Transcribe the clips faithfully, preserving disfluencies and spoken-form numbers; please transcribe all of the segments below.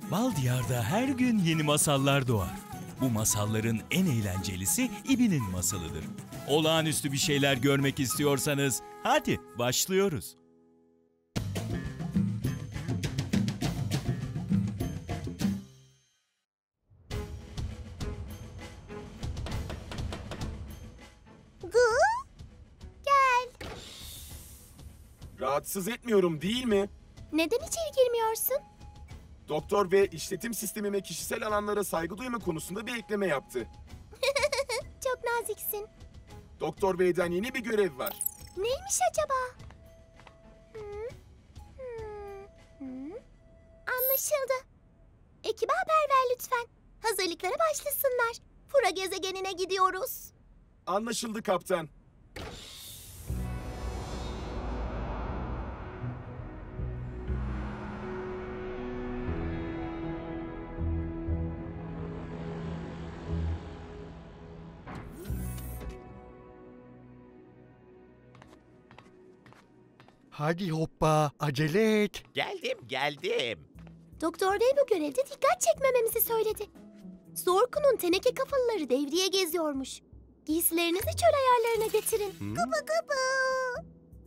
Bal Diyar'da her gün yeni masallar doğar. Bu masalların en eğlencelisi İbi'nin masalıdır. Olağanüstü bir şeyler görmek istiyorsanız hadi başlıyoruz. Gu, gel. Rahatsız etmiyorum değil mi? Neden içeri girmiyorsun? Doktor ve işletim sistemime kişisel alanlara saygı duyma konusunda bir ekleme yaptı. Çok naziksin. Doktor Bey'den yeni bir görev var. Neymiş acaba? Hmm, hmm, hmm. Anlaşıldı. Ekibe haber ver lütfen. Hazırlıklara başlasınlar. Fura gezegenine gidiyoruz. Anlaşıldı kaptan. Hadi hoppa, acele et. Geldim, geldim. Doktor Bey bu görevde dikkat çekmememizi söyledi. Zorku'nun teneke kafalıları devriye geziyormuş. Giysilerinizi çöl ayarlarına getirin. Hmm. Gıbı gıbı.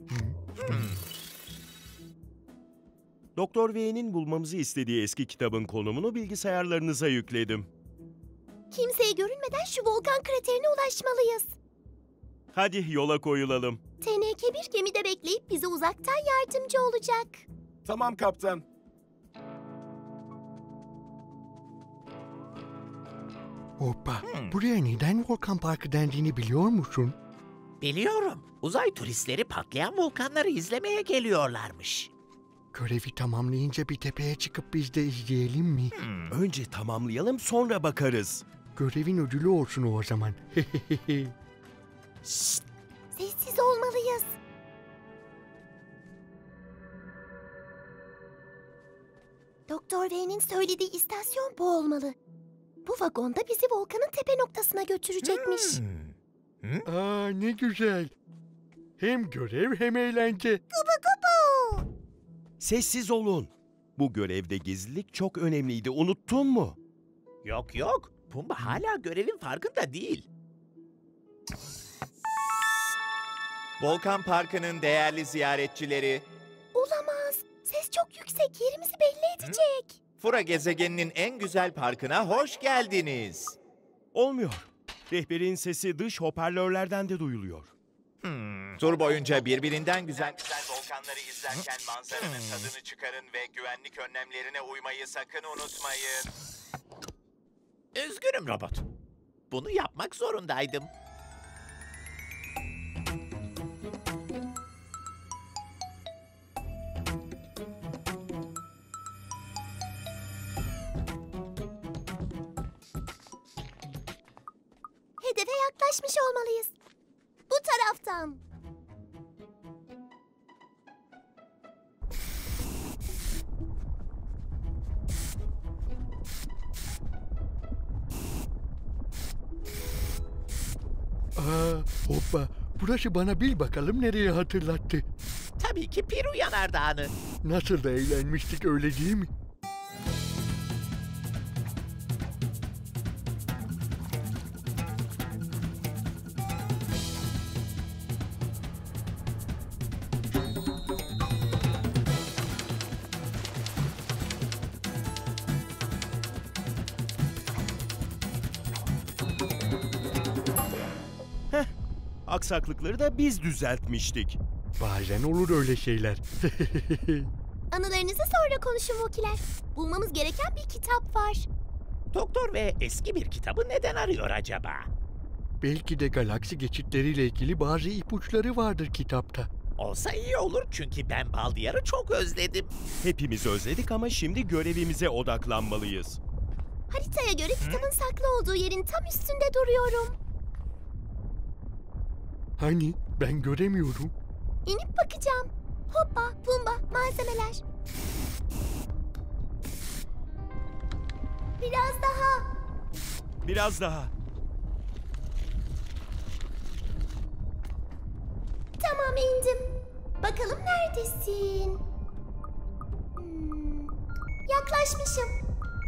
Doktor V'nin bulmamızı istediği eski kitabın konumunu bilgisayarlarınıza yükledim. Kimseye görünmeden şu volkan kraterine ulaşmalıyız. Hadi yola koyulalım. T N K bir gemide bekleyip bize uzaktan yardımcı olacak. Tamam kaptan. Hoppa, Hmm. buraya neden Volkan Parkı dendiğini biliyor musun? Biliyorum. Uzay turistleri patlayan volkanları izlemeye geliyorlarmış. Görevi tamamlayınca bir tepeye çıkıp biz de izleyelim mi? Hmm. Önce tamamlayalım sonra bakarız. Görevin ödülü olsun o zaman. Şşt! Sessiz olmalıyız. Doktor V'nin söylediği istasyon bu olmalı. Bu vagonda bizi volkanın tepe noktasına götürecekmiş. Hmm. Aa, ne güzel. Hem görev hem eğlence. Gıbı gıbı. Sessiz olun. Bu görevde gizlilik çok önemliydi. Unuttun mu? Yok yok. Pumba hala görevin farkında değil. Volkan Parkı'nın değerli ziyaretçileri, Olamaz. Ses çok yüksek. Yerimizi belli edecek. Fura gezegeninin en güzel parkına hoş geldiniz. Olmuyor. Rehberin sesi dış hoparlörlerden de duyuluyor. Hmm. Tur boyunca birbirinden güzel güzel volkanları izlerken manzaranın tadını çıkarın ve güvenlik önlemlerine uymayı sakın unutmayın. Üzgünüm robot. Bunu yapmak zorundaydım. Hedefe yaklaşmış olmalıyız. Bu taraftan. Aa, hoppa, burası bana bil bakalım nereye hatırlattı. Tabii ki Piru Yanardağı'nı. Nasıl da eğlenmiştik öyle değil mi? Aksaklıkları da biz düzeltmiştik. Bazen olur öyle şeyler. Anılarınızı sonra konuşun Vokiler. Bulmamız gereken bir kitap var. Doktor ve eski bir kitabı neden arıyor acaba? Belki de galaksi geçitleriyle ilgili bazı ipuçları vardır kitapta. Olsa iyi olur çünkü ben Bal Diyar'ı çok özledim. Hepimiz özledik ama şimdi görevimize odaklanmalıyız. Haritaya göre kitabın saklı olduğu yerin tam üstünde duruyorum. Hani ben göremiyorum. İnip bakacağım. Hoppa, pumba, malzemeler. Biraz daha. Biraz daha. Tamam, indim. Bakalım neredesin? Hmm, yaklaşmışım.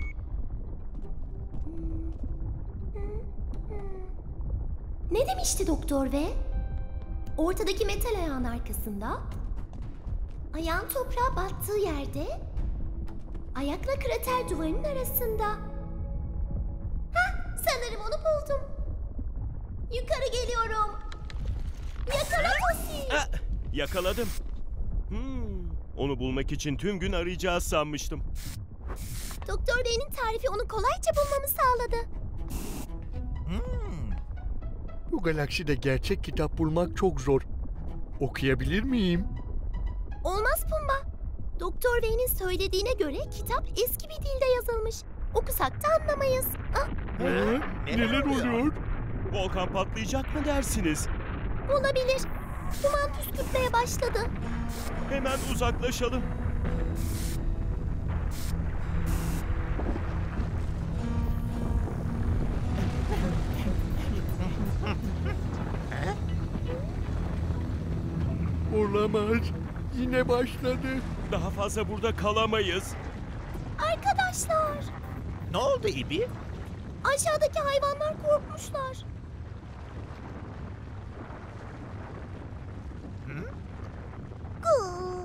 Ne demişti Doktor V? Ortadaki metal ayağın arkasında, ayağın toprağa battığı yerde, ayakla krater duvarının arasında. Hah, sanırım onu buldum. Yukarı geliyorum. Yakala Tosi. Ah, yakaladım. Hmm, onu bulmak için tüm gün arayacağız sanmıştım. Doktor V'nin tarifi onu kolayca bulmamı sağladı. Hmm. Bu galakside gerçek kitap bulmak çok zor. Okuyabilir miyim? Olmaz Pumba. Doktor V'nin söylediğine göre kitap eski bir dilde yazılmış. Okusak da anlamayız. Ah, Ha? Neler Neler oluyor? oluyor? Volkan patlayacak mı dersiniz? olabilir. Duman püskürtmeye başladı. Hemen uzaklaşalım. Olamaz. Yine başladı. Daha fazla burada kalamayız. Arkadaşlar, Ne oldu İbi? aşağıdaki hayvanlar korkmuşlar. Gıı.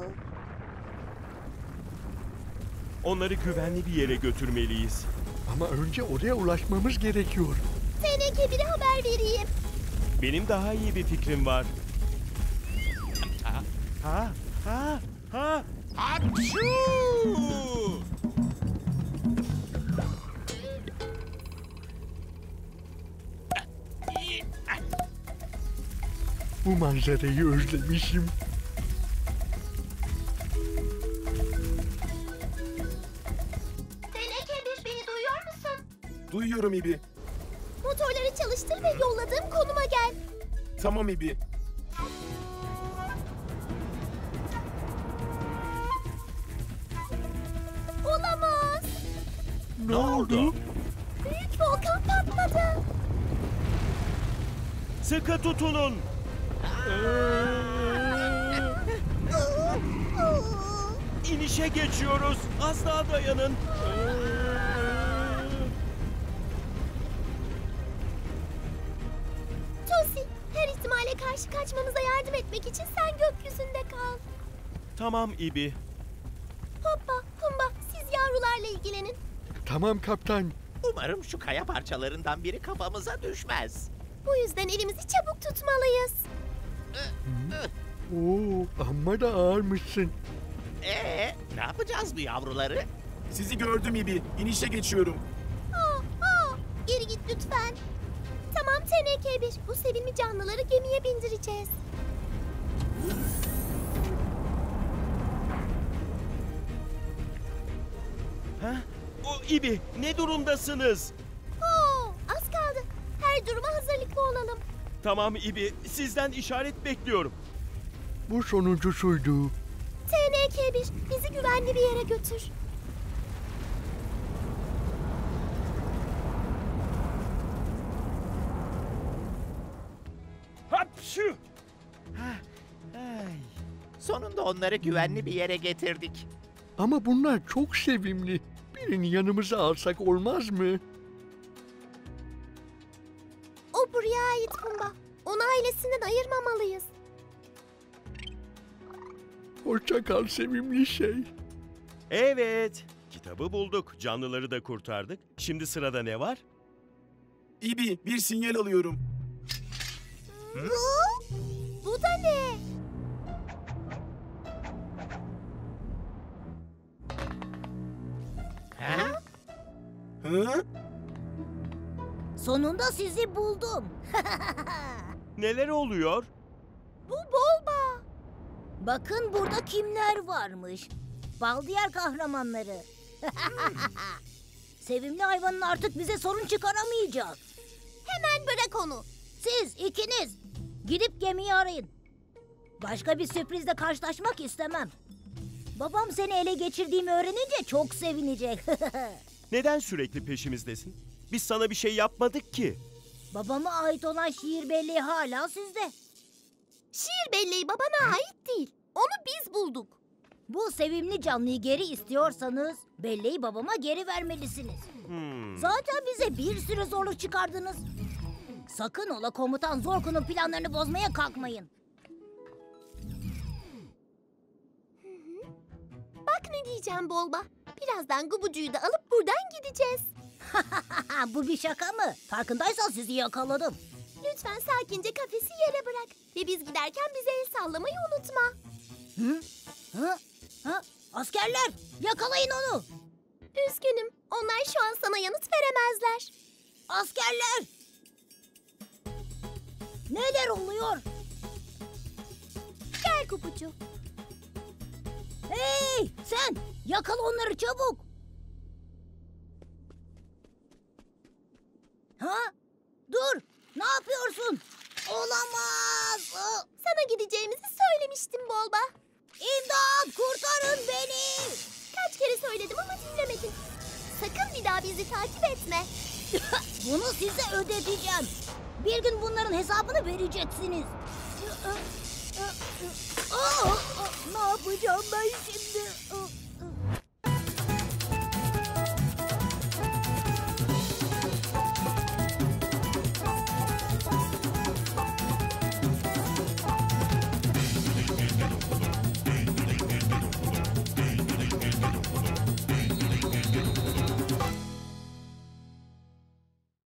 Onları güvenli bir yere götürmeliyiz. Ama önce oraya ulaşmamız gerekiyor. Teneke biri haber vereyim. Benim daha iyi bir fikrim var. Ha, ha, ha, ha. Atşuu! Bu manzarayı özlemişim. Teneke bir, beni duyuyor musun? Duyuyorum İbi. Motorları çalıştır ve yolladığım konuma gel. Tamam İbi. Olamaz. Ne oldu? Büyük volkan patladı. Sıkı tutunun. İnişe geçiyoruz. Az daha dayanın. Tosi, her ihtimale karşı kaçmamıza yardım etmek için sen gökyüzünde kal. Tamam İbi. Hoppa, Pumba, siz yavrularla ilgilenin. Tamam kaptan. Umarım şu kaya parçalarından biri kafamıza düşmez. Bu yüzden elimizi çabuk tutmalıyız. Oo, amma da ağırmışsın. Ee, ne yapacağız bu yavruları? Sizi gördüm İbi. İnişe geçiyorum. Aa, aa, geri git lütfen. Tamam Teneke bir, bu sevimli canlıları gemiye bindireceğiz. Ha? O İbi, ne durumdasınız? Oo, az kaldı. Her duruma hazırlıklı olalım. Tamam İbi, sizden işaret bekliyorum. Bu sonuncusuydu. T N K bir, bizi güvenli bir yere götür. Hapşu! Hah, ay. Sonunda onları güvenli bir yere getirdik. Ama bunlar çok sevimli. Birini yanımıza alsak olmaz mı? O buraya ait Pumba. Onu ailesinden ayırmamalıyız. Hoşça kal sevimli şey. Evet, kitabı bulduk, canlıları da kurtardık. Şimdi sırada ne var? İbi, bir sinyal alıyorum. Bu? Bu da ne? Ha? Hı? Sonunda sizi buldum. Neler oluyor? Bu Bolba. Bakın burada kimler varmış. Baldiyar kahramanları. Sevimli hayvanın artık bize sorun çıkaramayacak. Hemen bırak onu. Siz ikiniz gidip gemiyi arayın. Başka bir sürprizle karşılaşmak istemem. Babam seni ele geçirdiğimi öğrenince çok sevinecek. Neden sürekli peşimizdesin? Biz sana bir şey yapmadık ki. Babama ait olan şiir belleği hala sizde. Şiir belleği babana ait değil. Onu biz bulduk. Bu sevimli canlıyı geri istiyorsanız belleği babama geri vermelisiniz. Hmm. Zaten bize bir sürü zorluk çıkardınız. Sakın ola komutan Zorku'nun planlarını bozmaya kalkmayın. Bak ne diyeceğim Bolba. Birazdan Gubucu'yu da alıp buradan gideceğiz. Bu bir şaka mı? Farkındaysan sizi yakaladım. Lütfen sakince kafesi yere bırak. Ve biz giderken bize el sallamayı unutma. Hı? Hı? Hı? Askerler, yakalayın onu. Üzgünüm. Onlar şu an sana yanıt veremezler. Askerler! Neler oluyor? Gel Gubucu. Hey, sen yakala onları çabuk. Ha? Dur, ne yapıyorsun? Olamaz. Aa, Sana gideceğimizi söylemiştim Bolba. İmdat, kurtarın beni. Kaç kere söyledim ama dinlemedin. Sakın bir daha bizi takip etme. Bunu size ödeteceğim. Bir gün bunların hesabını vereceksiniz. Aa, aa, ne yapacağım ben şimdi? Aa.